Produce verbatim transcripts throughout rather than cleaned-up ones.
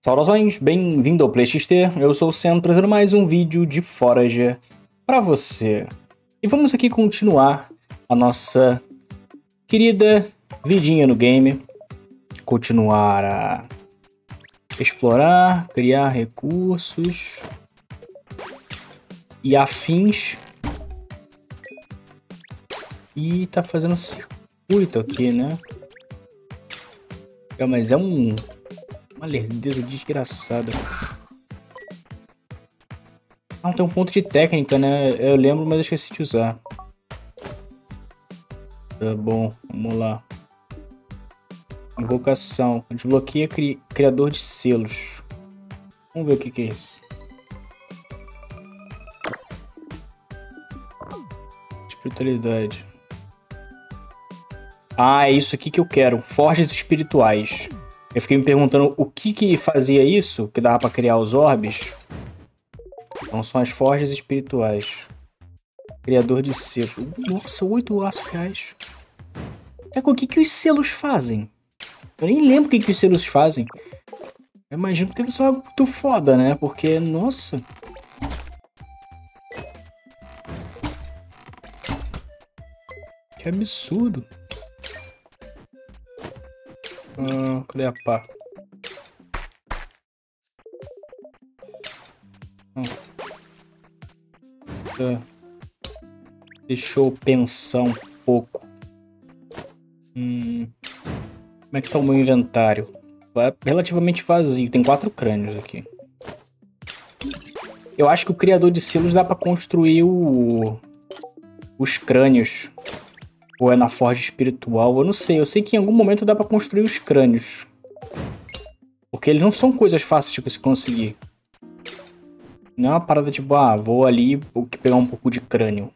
Saudações, bem-vindo ao PlayXT, eu sou o Sen, trazendo mais um vídeo de Forager pra você. E vamos aqui continuar a nossa querida vidinha no game, continuar a explorar, criar recursos e afins. E tá fazendo circuito aqui, né? É, mas é um... uma lerdeza desgraçada. Ah, tem um ponto de técnica, né? Eu lembro, mas eu esqueci de usar. Tá bom, vamos lá. Invocação. Desbloqueia cri criador de selos. Vamos ver o que, que é isso. Espiritualidade. Ah, é isso aqui que eu quero. Forjas espirituais. Eu fiquei me perguntando o que que fazia isso, que dava pra criar os orbes. Então são as forjas espirituais. Criador de selos. Nossa, oito aços reais. É, o que que os selos fazem? Eu nem lembro o que que os selos fazem. Eu imagino que deve ser algo muito foda, né? Porque, nossa... que absurdo. Ah, cadê a pá? Ah. Tá. Deixa eu pensar um pouco. Hum. Como é que tá o meu inventário? É relativamente vazio. Tem quatro crânios aqui. Eu acho que o criador de selos dá pra construir o... os crânios. Ou é na forja espiritual, eu não sei. Eu sei que em algum momento dá pra construir os crânios. Porque eles não são coisas fáceis de se conseguir. Não é uma parada tipo, ah, vou ali pegar um pouco de crânio.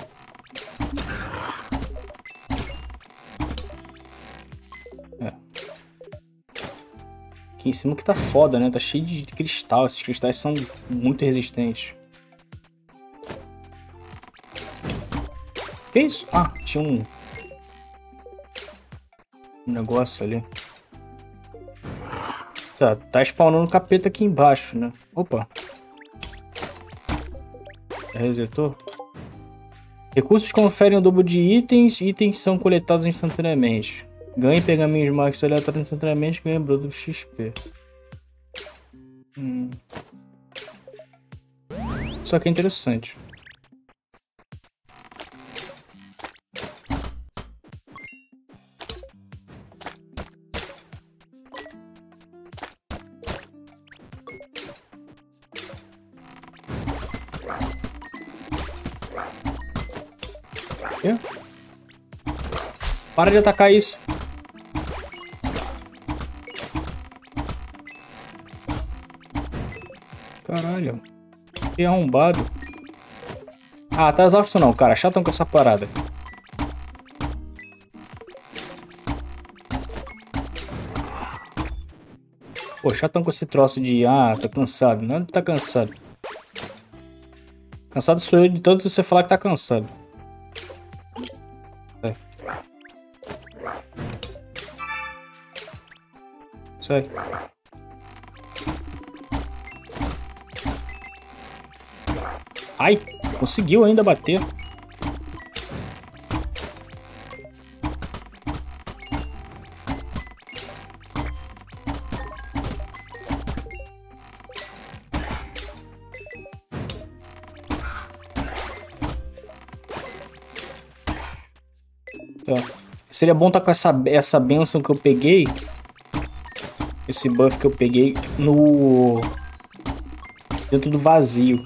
É. Aqui em cima que tá foda, né? Tá cheio de cristal. Esses cristais são muito resistentes. Que isso? Ah, tinha um... um negócio ali. Tá, tá spawnando capeta aqui embaixo, né? Opa. Resetou? Recursos conferem o dobro de itens. Itens são coletados instantaneamente. Ganhe pergaminhos mágicos aleatórios instantaneamente. Ganhe broto do X P. Hum. Isso aqui é interessante. Para de atacar isso. Caralho. Que arrombado. Ah, tá exausto não, cara. Chatão com essa parada. Pô, chatão com esse troço de... ah, tô cansado. Não tá cansado. Cansado sou eu de tanto você falar que tá cansado. Sai. Ai, conseguiu ainda bater. Tá. Seria bom estar com essa, essa benção que eu peguei. Esse buff que eu peguei no... dentro do vazio.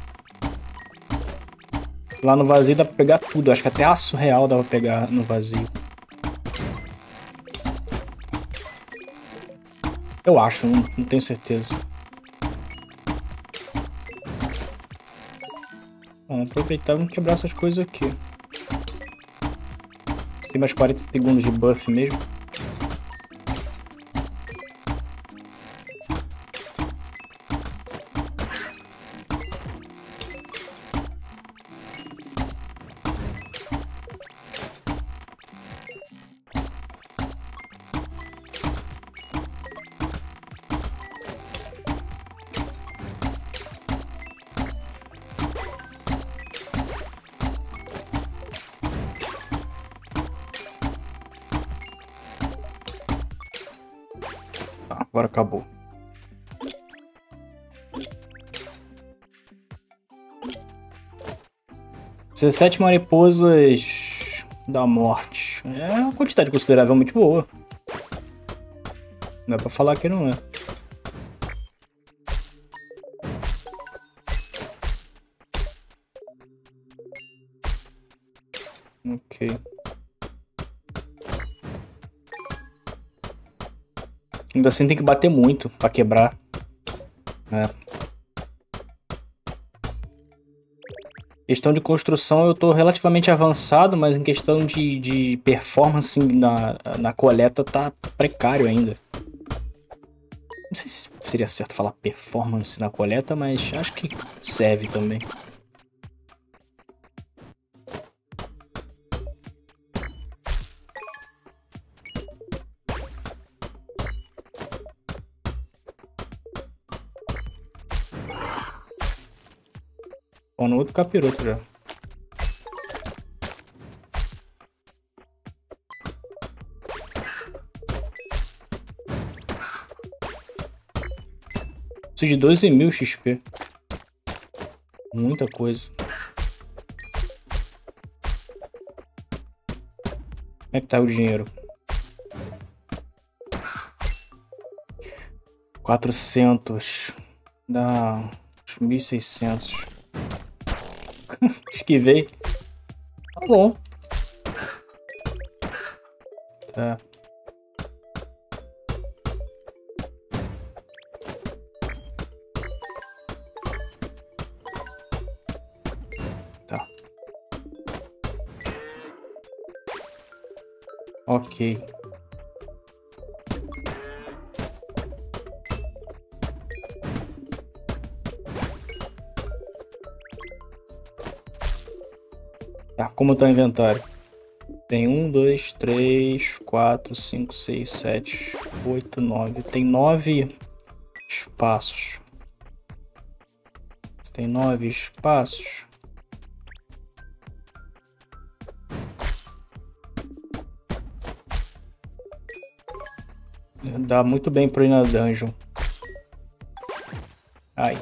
Lá no vazio dá pra pegar tudo. Acho que até aço real dá pra pegar no vazio. Eu acho, não, não tenho certeza. Vamos aproveitar e vamos quebrar essas coisas aqui. Tem mais quarenta segundos de buff mesmo. Agora acabou. dezessete mariposas da morte. É uma quantidade consideravelmente boa. Não é pra falar que não é. Ok. Ainda assim tem que bater muito pra quebrar. É. Questão de construção eu tô relativamente avançado, mas em questão de, de performance na, na coleta tá precário ainda. Não sei se seria certo falar performance na coleta, mas acho que serve também. Ó, no outro capiroto já. Preciso de doze mil X P. Muita coisa. Como é que tá o dinheiro? quatrocentos. Dá uns mil e seiscentos. Esquivei. Tá bom. Tá. Tá. Ok. Tá, como tá o inventário? Tem um, dois, três, quatro, cinco, seis, sete, oito, nove. Tem nove espaços. Tem nove espaços. Dá muito bem pro ir na dungeon. Ai.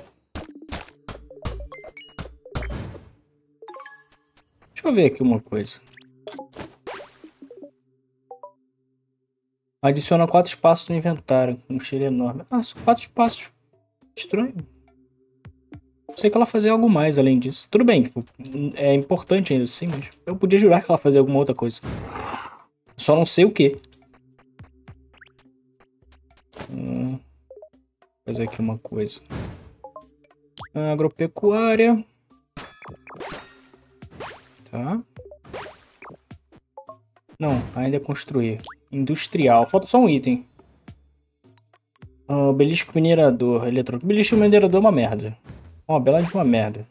Deixa eu ver aqui uma coisa. Adiciona quatro espaços no inventário. Um cheiro enorme. Ah, são quatro espaços. Estranho. Sei que ela fazia algo mais além disso. Tudo bem, tipo, é importante ainda assim, mas eu podia jurar que ela fazia alguma outra coisa. Só não sei o que. Hum, vou fazer aqui uma coisa. Agropecuária. Tá. Não, ainda é construir. Industrial. Falta só um item. Uh, belisco minerador. Eletrônico. Belisco minerador é uma merda. Uma bela de uma merda.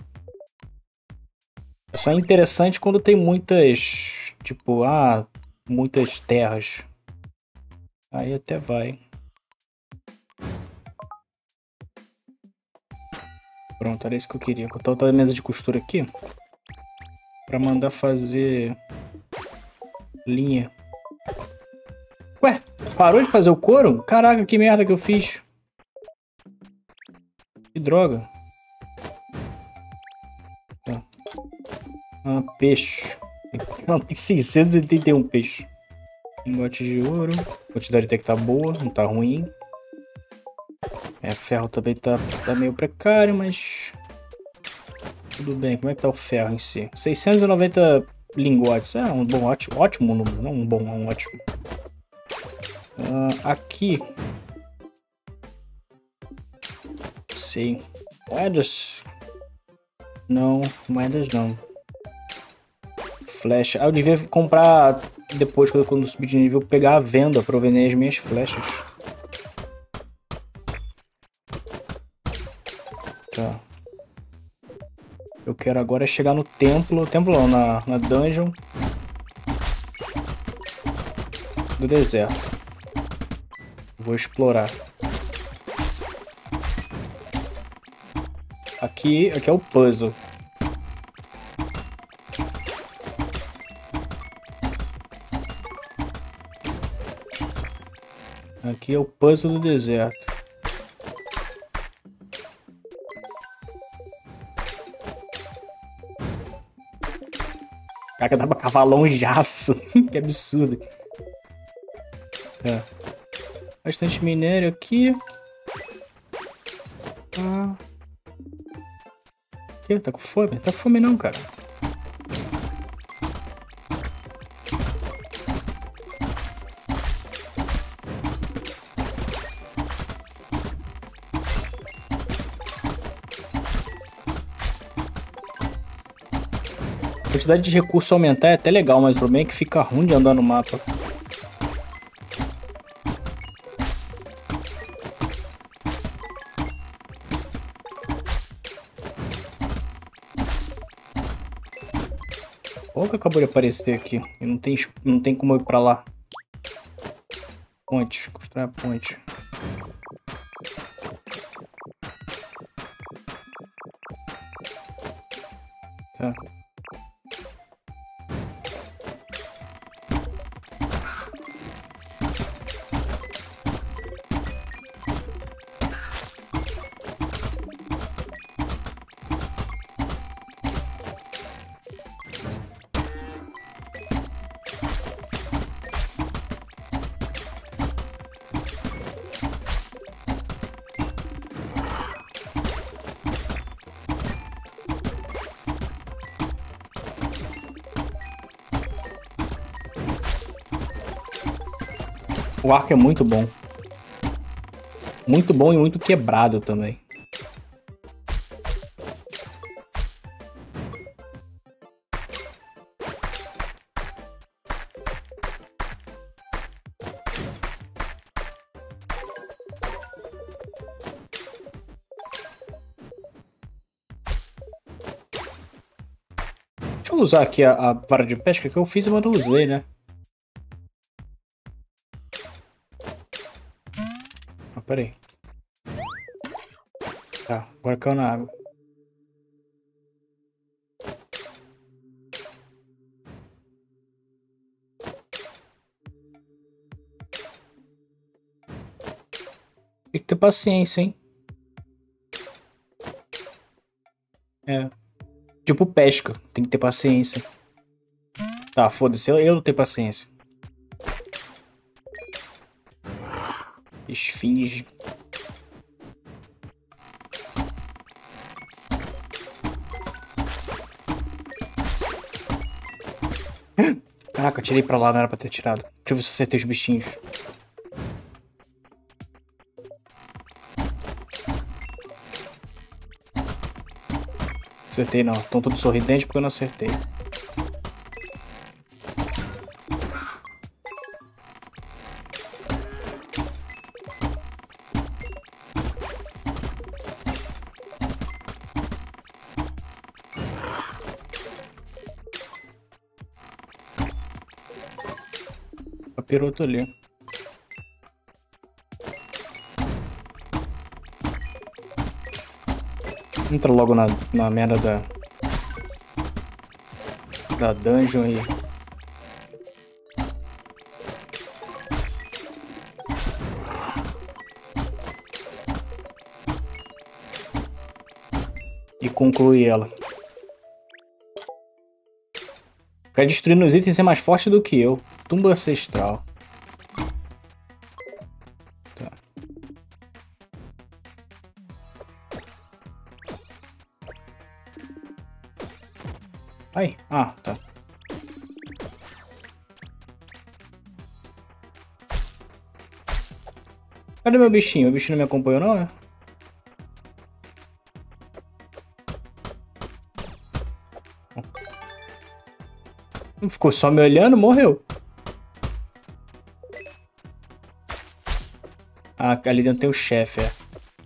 É só interessante quando tem muitas... Tipo, ah... Muitas terras. Aí até vai. Pronto, era isso que eu queria. Vou botar outra mesa de costura aqui. Pra mandar fazer... Linha. Ué, parou de fazer o couro? Caraca, que merda que eu fiz. Que droga. Tá. Ah, peixe. Não, tem seiscentos e oitenta e um peixes. Lingote de ouro. A quantidade até que tá boa, não tá ruim. É, ferro também tá, tá meio precário, mas... Tudo bem, como é que tá o ferro em si? seiscentos e noventa lingotes. É um bom, ótimo, ótimo número, não um bom, é um ótimo. Uh, aqui... Sei. Moedas? Não, moedas não. Flecha. Ah, eu devia comprar depois, quando, quando subir de nível, pegar a venda pra eu vender as minhas flechas. Tá. Eu quero agora chegar no templo. Templo não, na, na dungeon do deserto. Vou explorar. Aqui, aqui é o puzzle. Aqui é o puzzle do deserto. Caraca, dá pra cavar longeaço. Que absurdo. Tá. Bastante minério aqui. Ah. Que? Tá com fome? Tá com fome não, cara. A quantidade de recurso aumentar é até legal, mas o problema é que fica ruim de andar no mapa. Olha o que acabou de aparecer aqui. E não tem, não tem como eu ir pra lá. Ponte. Construir a ponte. Tá. O arco é muito bom. Muito bom e muito quebrado também. Deixa eu usar aqui a, a vara de pesca que eu fiz, mas não usei, né? Ah, peraí. Tá, agora caiu na água. Tem que ter paciência, hein? É. Tipo pesca, tem que ter paciência. Tá, foda-se, eu, eu não tenho paciência. Esfinge. Caraca, eu tirei pra lá, não era pra ter tirado. Deixa eu ver se eu acertei os bichinhos. Acertei não, estão todos sorridentes porque eu não acertei. Papiroto ali. Entra logo na, na merda da... Da dungeon e... E conclui ela. Ficar destruindo os itens é mais forte do que eu. Tumba ancestral. Tá. Ai, ah, tá. Cadê meu bichinho? O bichinho não me acompanhou não, é? Ficou só me olhando, morreu. Ah, ali dentro tem o chefe, é.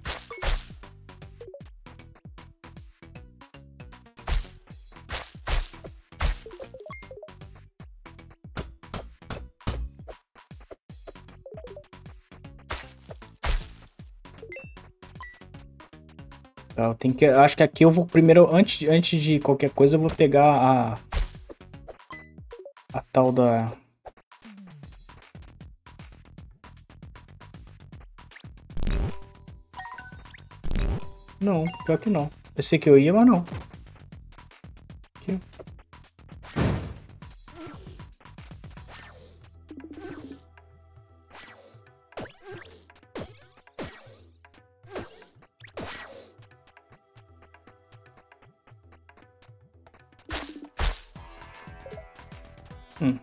Eu tenho que, acho que aqui eu vou primeiro, antes, antes de qualquer coisa, eu vou pegar a... A tal da... Não, pior que não. Pensei que eu ia, mas não. Aqui. Hum.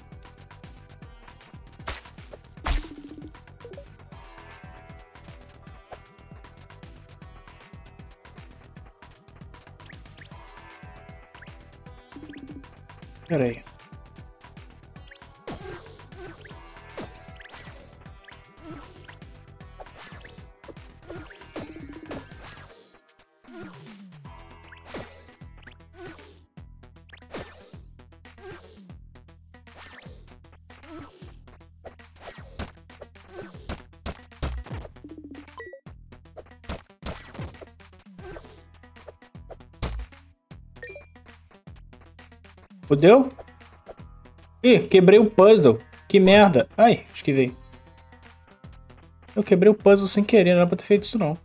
Pera aí. Fudeu? Ih, quebrei o puzzle. Que merda. Ai, esquivei. Eu quebrei o puzzle sem querer, não era pra ter feito isso não.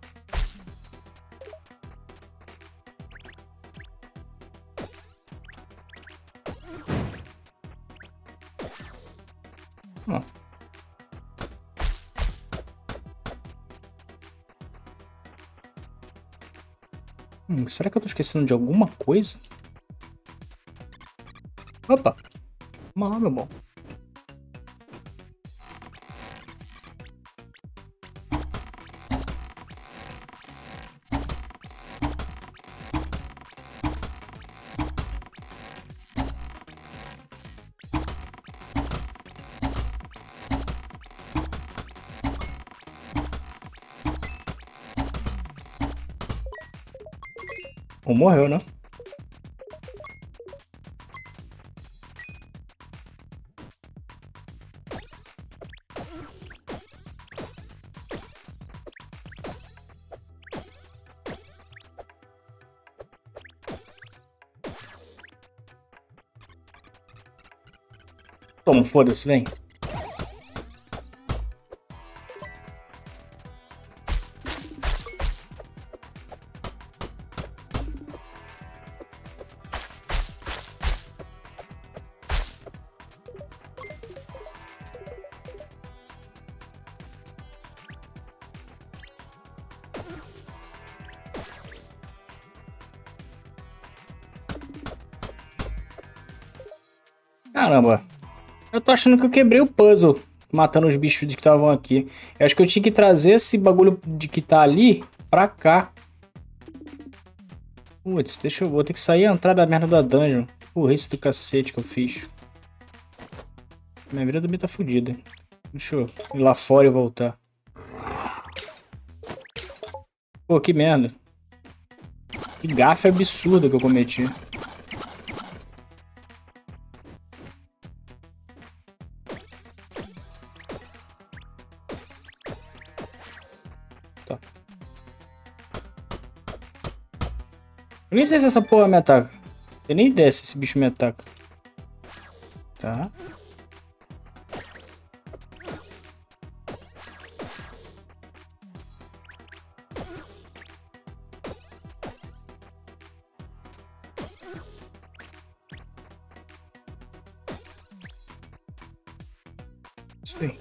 Ó. Hum, será que eu tô esquecendo de alguma coisa? Opa! Vamos lá, meu bom. Ou morreu, né? Toma, foda-se, vem. Caramba. Eu tô achando que eu quebrei o puzzle, matando os bichos que estavam aqui. Eu acho que eu tinha que trazer esse bagulho de que tá ali pra cá. Putz, deixa eu... Vou ter que sair e entrar da merda da dungeon. Porra, isso do cacete que eu fiz. Minha vida também tá fodida. Deixa eu ir lá fora e voltar. Pô, que merda. Que gafe absurda que eu cometi. Tá. Eu nem sei se essa porra me ataca. Eu nem ideia se esse bicho me ataca. Tá. Isso aí.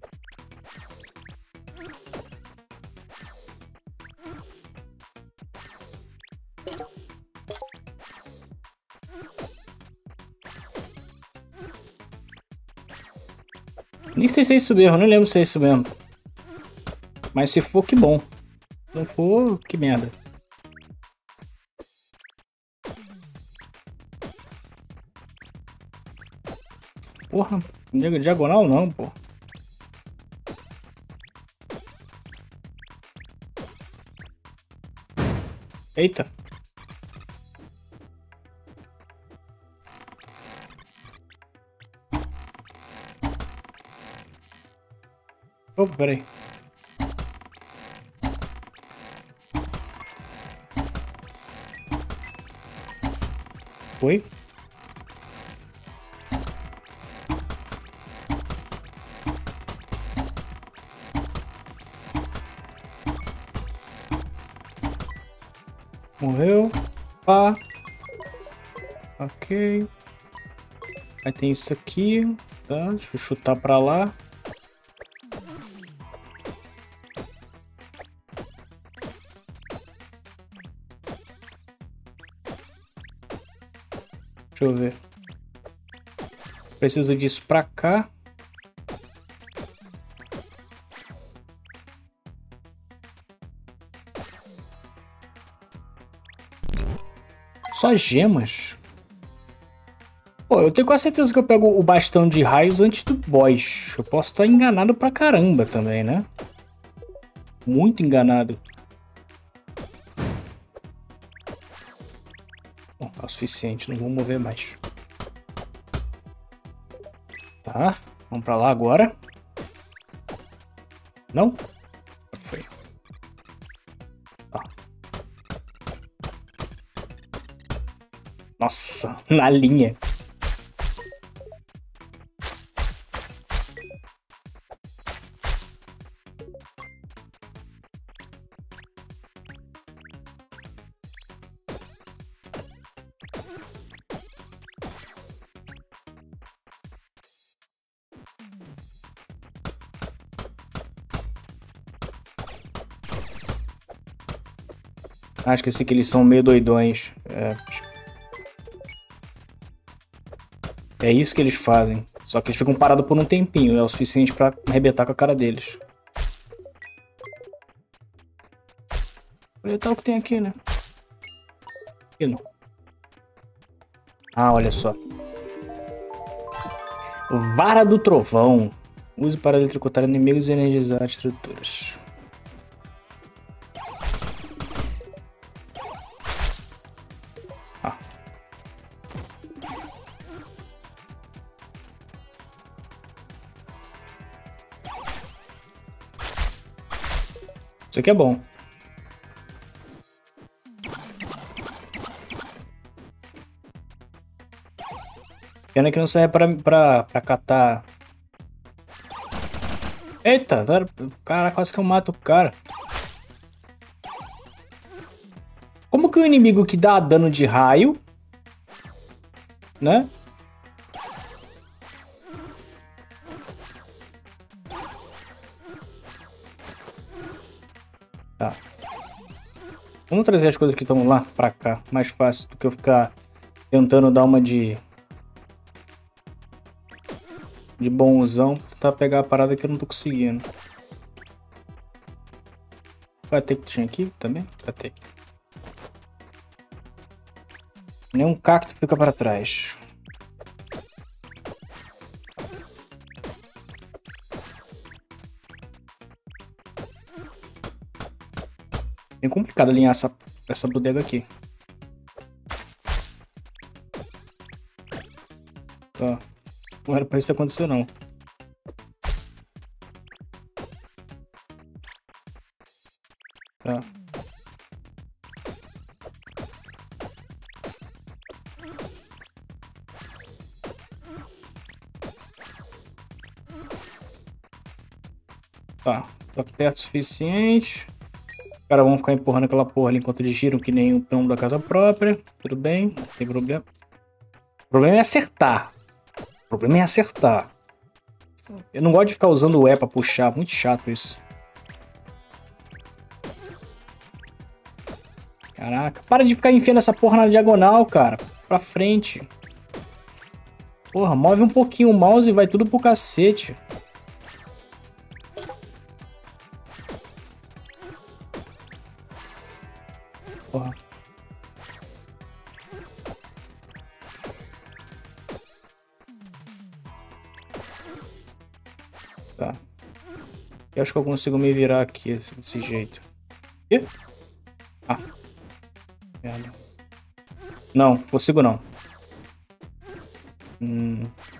Nem sei se é isso mesmo, não lembro se é isso mesmo. Mas se for, que bom. Se não for, que merda. Porra, diagonal não, pô. Eita. Opa, peraí. Foi? Morreu. Pá. Ok. Aí tem isso aqui. Tá? Deixa eu chutar pra lá. Deixa eu ver. Preciso disso pra cá. Só gemas? Pô, eu tenho quase certeza que eu pego o bastão de raios antes do boss. Eu posso estar enganado pra caramba também, né? Muito enganado. Bom, é o suficiente, não vou mover mais. Tá, vamos pra lá agora. Não? Foi. Tá. Nossa, na linha. Acho que esse aqui eles são meio doidões. É. É isso que eles fazem. Só que eles ficam parados por um tempinho. É o suficiente pra arrebentar com a cara deles. Olha o que tem aqui, né? Aqui não. Ah, olha só. Vara do Trovão. Use para eletrocutar inimigos e energizar estruturas. Ah. Isso aqui é bom. Pena que não serve pra, pra, pra catar. Eita, cara, quase que eu mato o cara. Como que o inimigo que dá dano de raio, né? Tá. Vamos trazer as coisas que estão lá pra cá. Mais fácil do que eu ficar tentando dar uma de... De bonzão. Tentar pegar a parada que eu não tô conseguindo. Vai ter que tinha aqui também? Catei. Nenhum cacto fica para trás. É complicado alinhar essa, essa bodega aqui. Tá. Não era pra isso acontecer, não. Tá. Tá. Tá perto o suficiente. Os caras vão ficar empurrando aquela porra ali enquanto eles giram que nem o trombo da casa própria. Tudo bem, não tem problema. O problema é acertar. O problema é acertar. Eu não gosto de ficar usando o E pra puxar. Muito chato isso. Caraca. Para de ficar enfiando essa porra na diagonal, cara. Pra frente. Porra, move um pouquinho o mouse e vai tudo pro cacete. Porra. Tá. Eu acho que eu consigo me virar aqui desse jeito. Ih? Ah. Merda. Não, consigo não. Hum.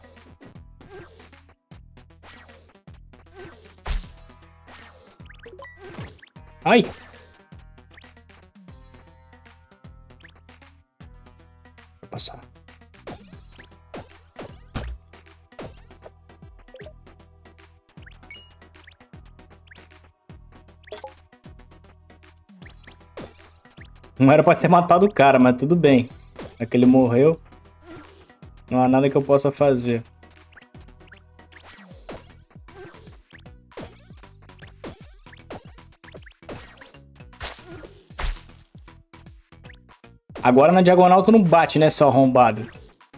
Ai! Vou passar. Não era pra ter matado o cara, mas tudo bem. É que ele morreu. Não há nada que eu possa fazer. Agora na diagonal tu não bate, né, seu arrombado?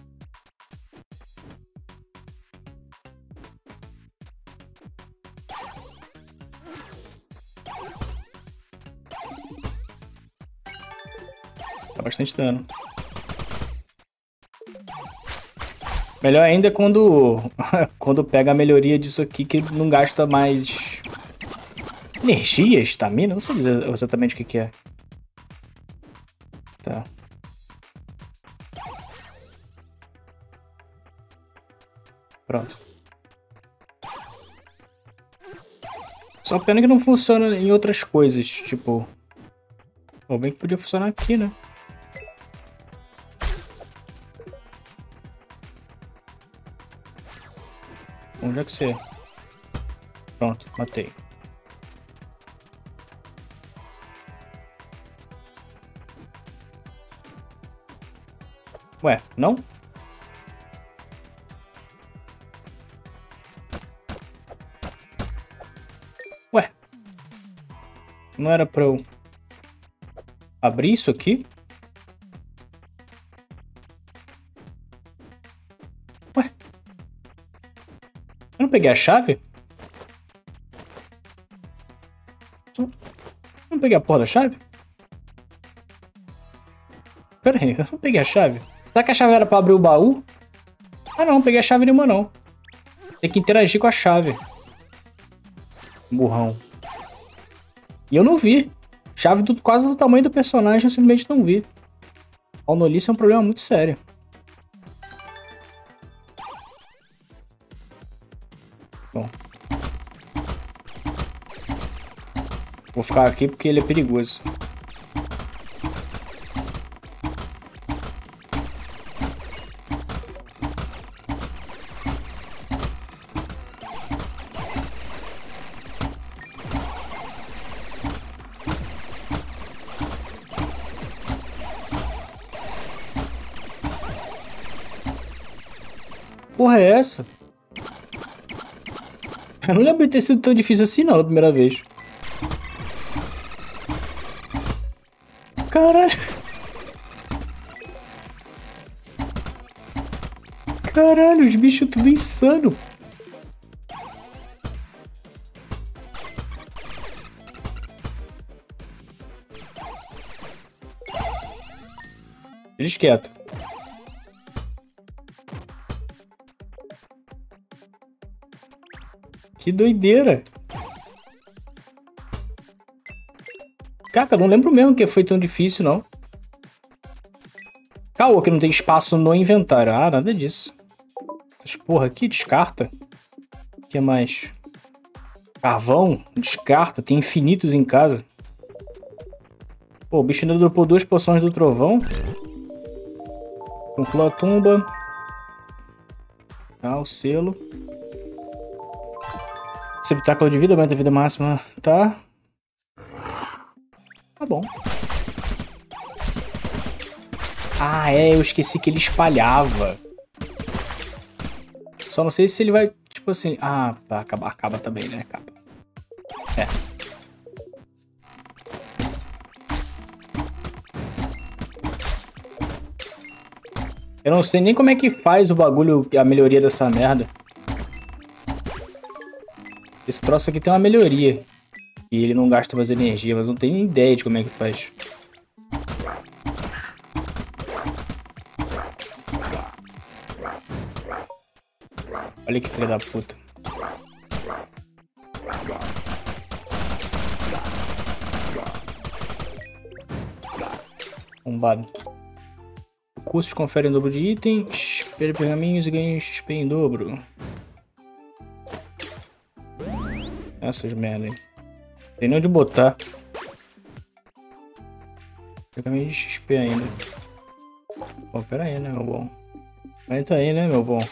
Dá bastante dano. Melhor ainda é quando, quando pega a melhoria disso aqui, que não gasta mais energia, estamina, não sei dizer exatamente o que, que é. Tá. Pronto. Só pena que não funciona em outras coisas, tipo... Ou bem que podia funcionar aqui, né? Onde é que você é? Pronto, matei. Ué, não? Ué. Não era pra eu abrir isso aqui? Ué. Eu não peguei a chave? Eu não peguei a porra da chave? Pera aí, eu não peguei a chave. Será que a chave era pra abrir o baú? Ah não, não peguei a chave nenhuma não. Tem que interagir com a chave. Burrão. E eu não vi. Chave do, quase do tamanho do personagem, eu simplesmente não vi. Alnolice é um problema muito sério. Bom. Vou ficar aqui porque ele é perigoso. Porra é essa? Eu não lembro de ter sido tão difícil assim não, a primeira vez. Caralho. Caralho, os bichos tudo insano. Eles quietos. Que doideira. Caraca, eu não lembro mesmo que foi tão difícil, não. Caô, que não tem espaço no inventário. Ah, nada disso. Essas porra aqui, descarta. O que mais? Carvão, descarta. Tem infinitos em casa. Pô, o bicho ainda dropou duas poções do trovão. Conclua a tumba. Ah, o selo. Receptáculo de vida, aumenta a vida máxima. Tá. Tá bom. Ah, é. Eu esqueci que ele espalhava. Só não sei se ele vai, tipo assim... Ah, tá. Acaba, acaba também, né? Acaba. É. Eu não sei nem como é que faz o bagulho, a melhoria dessa merda. Esse troço aqui tem uma melhoria. E ele não gasta mais energia, mas não tenho nem ideia de como é que faz. Olha que filha da puta. Bombado. Recursos conferem dobro de itens. Perde pergaminhos e ganha X P em dobro. Essas merda aí. Tem nem onde botar. Pergaminho de X P ainda. Pô, pera aí, né, meu bom? Aguenta aí, né, meu bom?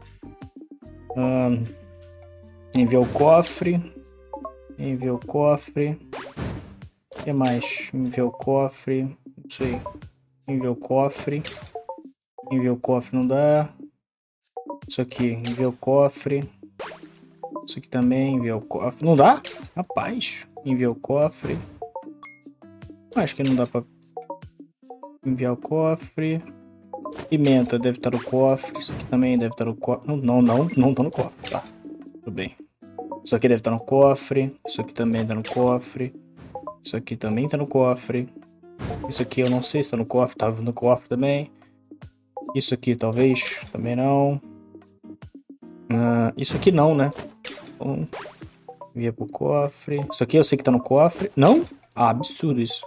Um, envia o cofre. Envia o cofre. O que mais? Envia o cofre. Isso aí. Enviar o cofre. Enviar o cofre não dá. Isso aqui, enviar o cofre. Isso aqui também, enviar o cofre. Não dá? Rapaz, enviar o cofre. Acho que não dá pra enviar o cofre. Pimenta deve estar no cofre. Isso aqui também deve estar no cofre. Não, não, não, não tá no cofre. Tá, tudo bem. Isso aqui deve estar no cofre. Isso aqui também tá no cofre. Isso aqui também tá no cofre. Isso aqui eu não sei se tá no cofre. Tava no cofre também. Isso aqui talvez. Também não. Uh, isso aqui não, né? Então, envia pro cofre. Isso aqui eu sei que tá no cofre. Não? Ah, absurdo isso.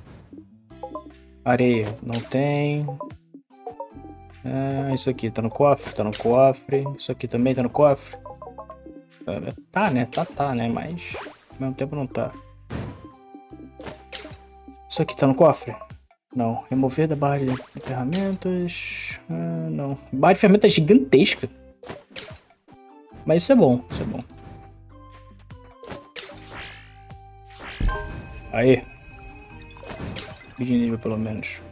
Areia. Não tem. Uh, isso aqui tá no cofre. Tá no cofre. Isso aqui também tá no cofre. Uh, tá, né? Tá, tá, né? Mas ao mesmo tempo não tá. Isso aqui tá no cofre? Não. Remover da barra de ferramentas. Uh, não. Barra de ferramentas gigantesca. Mas isso é bom. Isso é bom. Aí. De nível pelo menos.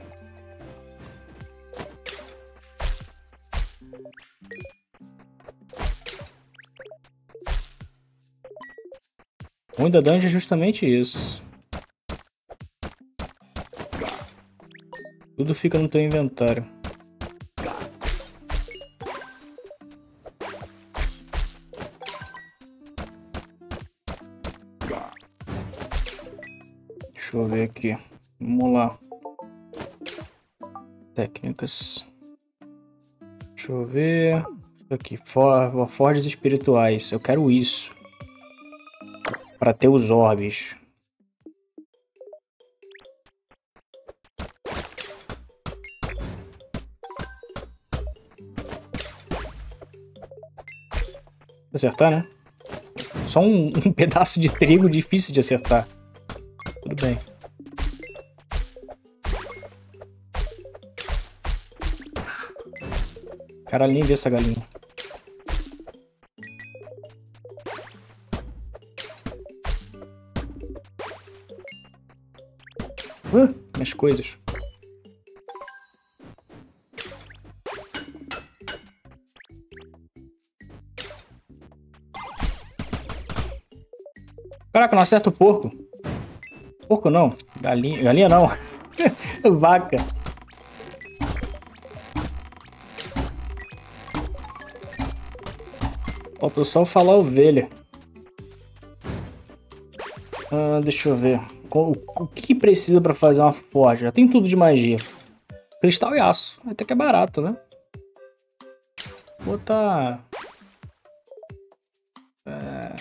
O ruim da dungeon é justamente isso. Tudo fica no teu inventário. Deixa eu ver aqui. Vamos lá. Técnicas. Deixa eu ver. Isso aqui. For, forjas espirituais. Eu quero isso. Para ter os orbes. Acertar, né? Só um, um pedaço de trigo difícil de acertar. Tudo bem. Cara, nem vê essa galinha. Uh, minhas coisas. Caraca, não acerta o porco. Porco não. Galinha, galinha não. Vaca. Faltou só falar ovelha. Ah, deixa eu ver. O, o que precisa pra fazer uma forja? Já tem tudo de magia. Cristal e aço. Até que é barato, né? Vou botar... É...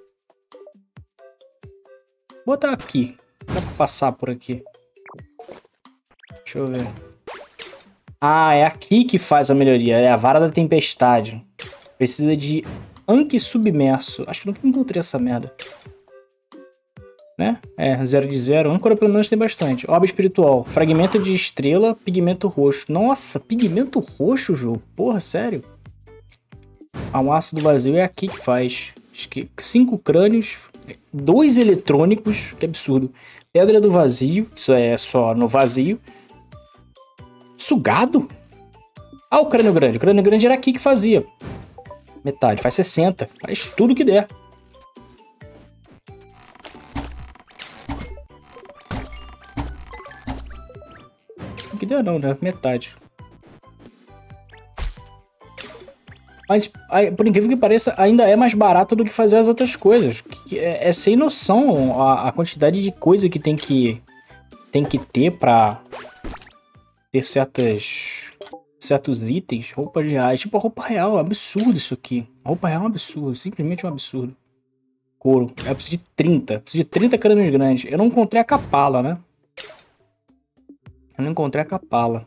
Vou botar aqui. Dá pra passar por aqui. Deixa eu ver. Ah, é aqui que faz a melhoria. É a vara da tempestade. Precisa de Anki submerso. Acho que nunca encontrei essa merda. Né? É, zero de zero. Âncora pelo menos tem bastante. Orbe espiritual. Fragmento de estrela, pigmento roxo. Nossa, pigmento roxo, jogo. Porra, sério? Ah, um ácido vazio é aqui que faz. Cinco crânios. Dois eletrônicos. Que absurdo. Pedra do vazio. Isso é só no vazio. Sugado? Ah, o crânio grande. O crânio grande era aqui que fazia. Metade. Faz sessenta. Faz tudo que der. Que deu não, né? Metade. Mas, por incrível que pareça, ainda é mais barato do que fazer as outras coisas. É, é sem noção a, a quantidade de coisa que tem que, tem que ter pra ter certas, certos itens. Roupa reais. Tipo, a roupa real. É um absurdo isso aqui. A roupa real é um absurdo. Simplesmente um absurdo. Couro. Eu preciso de trinta. Eu preciso de trinta crânios grandes. Eu não encontrei a capala, né? Eu não encontrei a capala.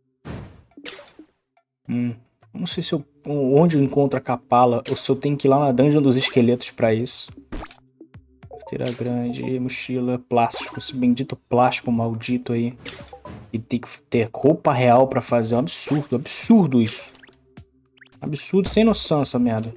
Hum. Não sei se eu, onde eu encontro a capala ou se eu tenho que ir lá na dungeon dos esqueletos pra isso. Carteira grande, mochila, plástico. Esse bendito plástico maldito aí. E tem que ter roupa real pra fazer. É um absurdo, absurdo isso. Absurdo, sem noção essa merda.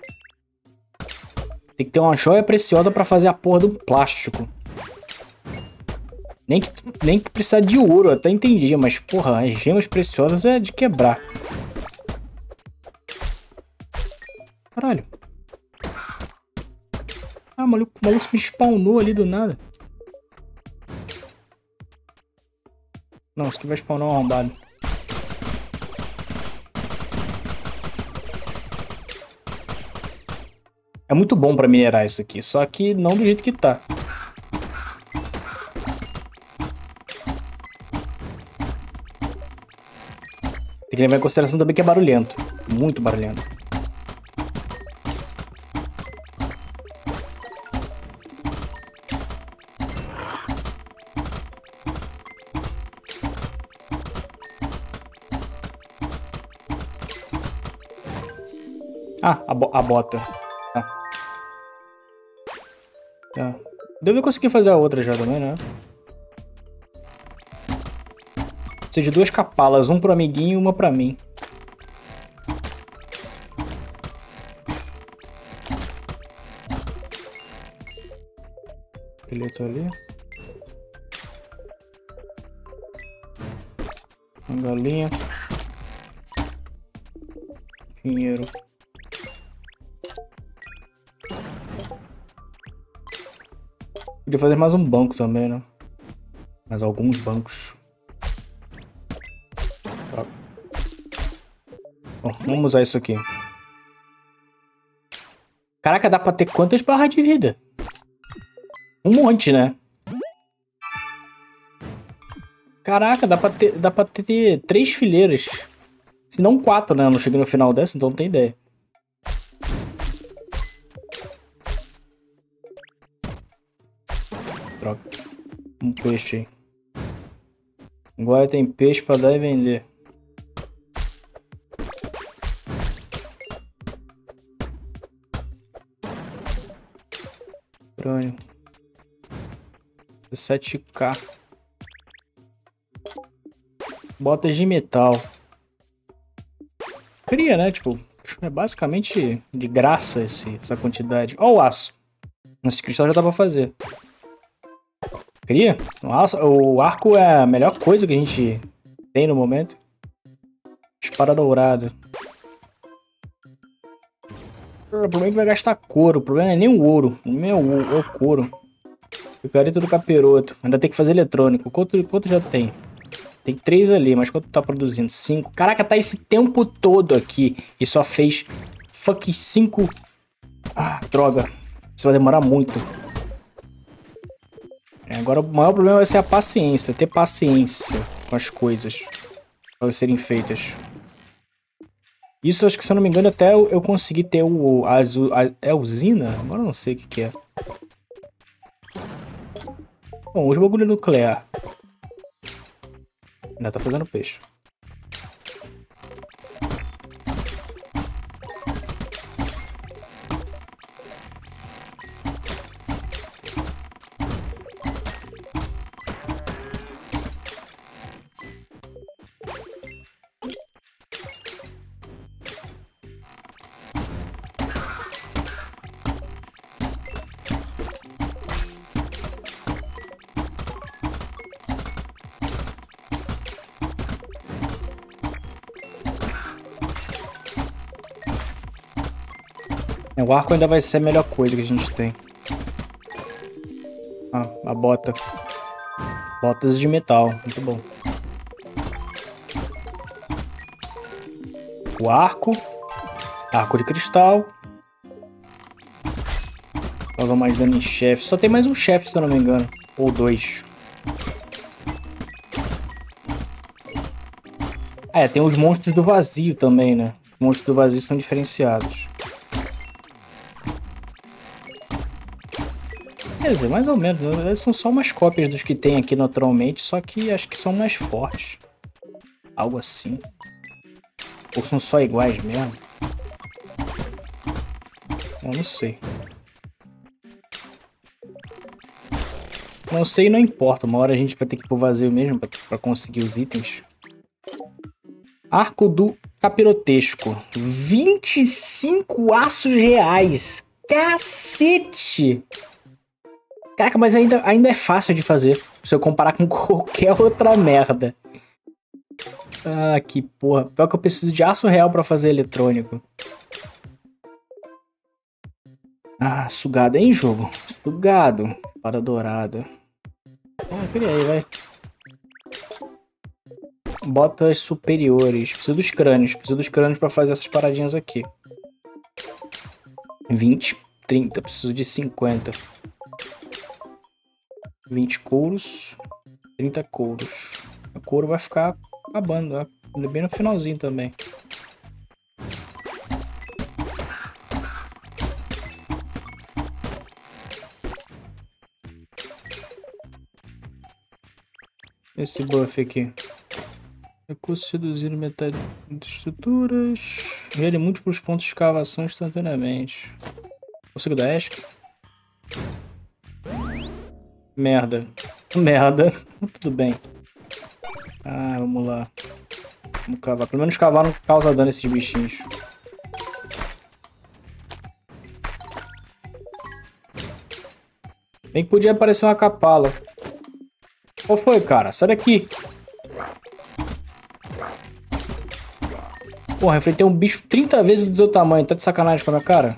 Tem que ter uma joia preciosa pra fazer a porra do plástico. Nem que, nem que precisar de ouro, eu até entendia. Mas, porra, as gemas preciosas é de quebrar. Caralho. Ah, o maluco, o maluco me spawnou ali do nada. Não, isso aqui vai spawnar um arrombado. É muito bom pra minerar isso aqui, só que não do jeito que tá. Tem que levar em consideração também que é barulhento. Muito barulhento. Ah, a, bo a bota. Tá. Tá. Devo conseguir fazer a outra já também, né? Ou seja, duas capalas, um pro amiguinho e uma pra mim. Esqueleto ali. Uma galinha. Dinheiro. Podia fazer mais um banco também, né? Mais alguns bancos. Bom, vamos usar isso aqui. Caraca, dá pra ter quantas barras de vida? Um monte, né? Caraca, dá pra ter, dá pra ter três fileiras. Se não quatro, né? Eu não cheguei no final dessa, então não tem ideia. Droga. Um peixe aí. Agora tem peixe pra dar e vender. Estranho. dezessete K. Botas de metal. Cria, né? Tipo, é basicamente de graça esse, essa quantidade. Ó o aço. Esse cristal já dá pra fazer. Cria. O, aço, o arco é a melhor coisa que a gente tem no momento. Espada dourada. O problema é que vai gastar couro. O problema não é nem o ouro. O problema é o, é o couro. Picareta do capiroto. Ainda tem que fazer eletrônico. Quanto, quanto já tem? Tem três ali, mas quanto tá produzindo? Cinco. Caraca, tá esse tempo todo aqui e só fez fucking cinco. Ah, droga. Isso vai demorar muito. É, agora o maior problema vai ser a paciência. Ter paciência com as coisas para elas serem feitas. Isso, acho que se eu não me engano, até eu, eu consegui ter o azul. É usina? Agora eu não sei o que, que é. Bom, os bagulho nuclear. Ainda tá fazendo peixe. O arco ainda vai ser a melhor coisa que a gente tem. Ah, a bota. Botas de metal, muito bom. O arco. Arco de cristal. Causa mais dano em chefe. Só tem mais um chefe, se eu não me engano. Ou dois. Ah, é, tem os monstros do vazio também, né? Os monstros do vazio são diferenciados. Quer dizer, mais ou menos, eles são só umas cópias dos que tem aqui naturalmente, só que acho que são mais fortes. Algo assim. Ou são só iguais mesmo? Eu não sei. Não sei e não importa, uma hora a gente vai ter que ir pro vazio mesmo pra, pra conseguir os itens. Arco do capirotesco. vinte e cinco aços reais. Cacete! Caraca, mas ainda, ainda é fácil de fazer. Se eu comparar com qualquer outra merda. Ah, que porra. Pior que eu preciso de aço real pra fazer eletrônico. Ah, sugado, hein, jogo? Sugado. Para dourada. Ah, cria aí, vai. Botas superiores. Preciso dos crânios. Preciso dos crânios pra fazer essas paradinhas aqui. vinte, trinta. Preciso de cinquenta. vinte couros. trinta couros. O couro vai ficar acabando, ó. Bem no finalzinho também. Esse buff aqui. Recurso reduzido metade de estruturas. Gere múltiplos pontos de escavação instantaneamente. Consigo dar ESC? Merda. Merda. Tudo bem. Ah, vamos lá. Vamos cavar. Pelo menos cavar não causa dano esses bichinhos. Bem que podia aparecer uma capala. Qual foi, cara? Sai daqui. Porra, enfrentei um bicho trinta vezes do seu tamanho. Tá de sacanagem com a minha cara?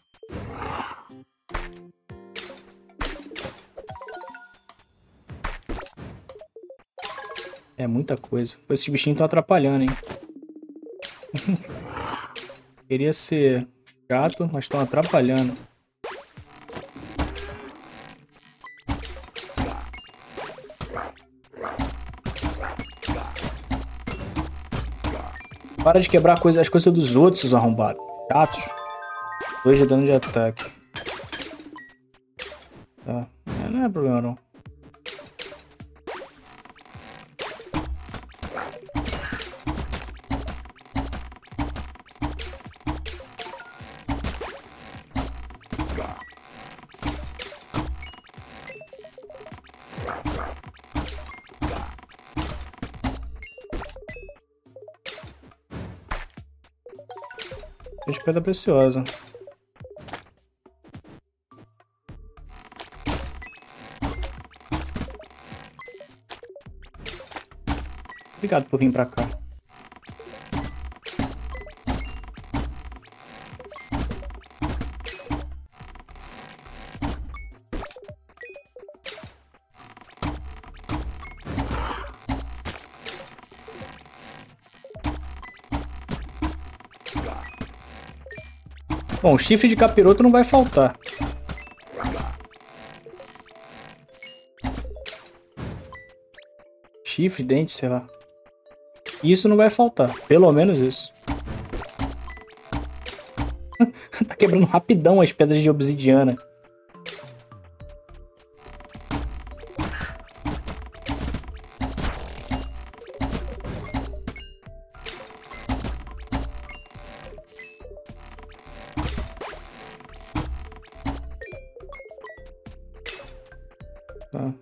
É muita coisa. Esses bichinhos estão atrapalhando, hein? Queria ser chato, mas estão atrapalhando. Para de quebrar coisa, as coisas dos outros, seus arrombados. Chatos. Dois de dano de ataque. Tá. É, não é problema, não. De pedra preciosa. Obrigado por vir pra cá. Bom, chifre de capiroto não vai faltar. Chifre, dente, sei lá. Isso não vai faltar. Pelo menos isso. Tá quebrando rapidão as pedras de obsidiana. Tá.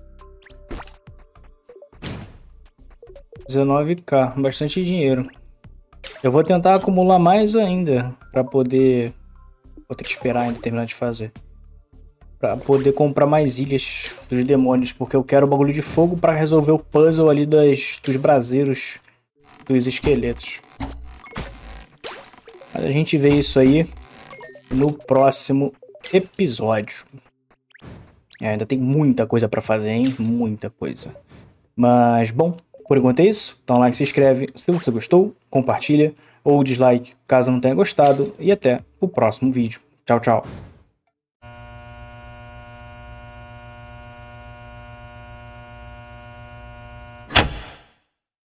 dezenove k, bastante dinheiro. Eu vou tentar acumular mais ainda para poder... Vou ter que esperar ainda terminar de fazer. Para poder comprar mais ilhas dos demônios, porque eu quero o bagulho de fogo para resolver o puzzle ali das, dos braseiros dos esqueletos. Mas a gente vê isso aí no próximo episódio. É, ainda tem muita coisa pra fazer, hein? Muita coisa. Mas, bom, por enquanto é isso. Dá um like, se inscreve se você gostou, compartilha ou dislike caso não tenha gostado. E até o próximo vídeo. Tchau, tchau.